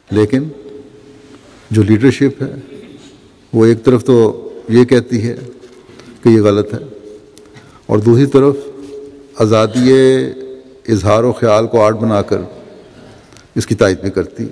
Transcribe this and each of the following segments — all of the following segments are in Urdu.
لیکن جو لیڈرشپ ہے وہ ایک طرف تو یہ کہتی ہے کہ یہ غلط ہے، اور دوسری طرف آزادی اظہار و خیال کو آرٹ بنا کر اس کی تائید بھی کرتی۔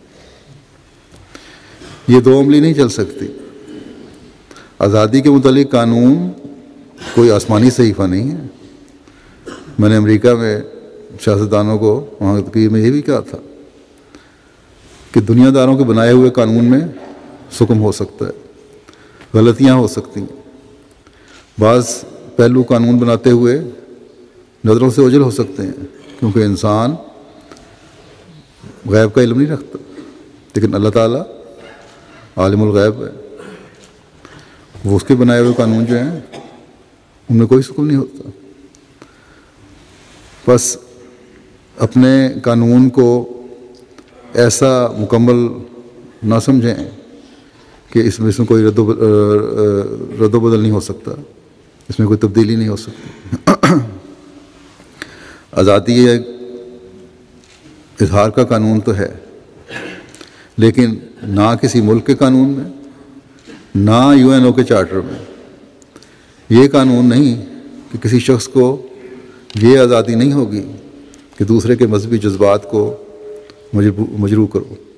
یہ دو عملی نہیں چل سکتی۔ آزادی کے متعلق قانون کوئی آسمانی صحیفہ نہیں ہے۔ میں نے امریکہ میں سیاستدانوں کو وہاں میں یہ بھی کہا تھا کہ دنیا داروں کے بنائے ہوئے قانون میں سکم ہو سکتا ہے، غلطیاں ہو سکتی ہیں، بعض پہلو قانون بناتے ہوئے نظروں سے اوجھل ہو سکتے ہیں، کیونکہ انسان غیب کا علم نہیں رکھتا، لیکن اللہ تعالیٰ عالم الغیب ہے، وہ اس کے بنائے ہوئے قانون جو ہیں ان میں کوئی سکون نہیں ہوتا۔ بس اپنے قانون کو ایسا مکمل نہ سمجھیں کہ اس میں کوئی رد و بدل نہیں ہو سکتا، اس میں کوئی تبدیلی نہیں ہو سکتی۔ آزادی اظہار کا قانون تو ہے، لیکن نہ کسی ملک کے قانون میں، نہ UN کے چارٹر میں یہ قانون نہیں کہ کسی شخص کو یہ آزادی نہیں ہوگی کہ دوسرے کے مذہبی جذبات کو مجروح کرو۔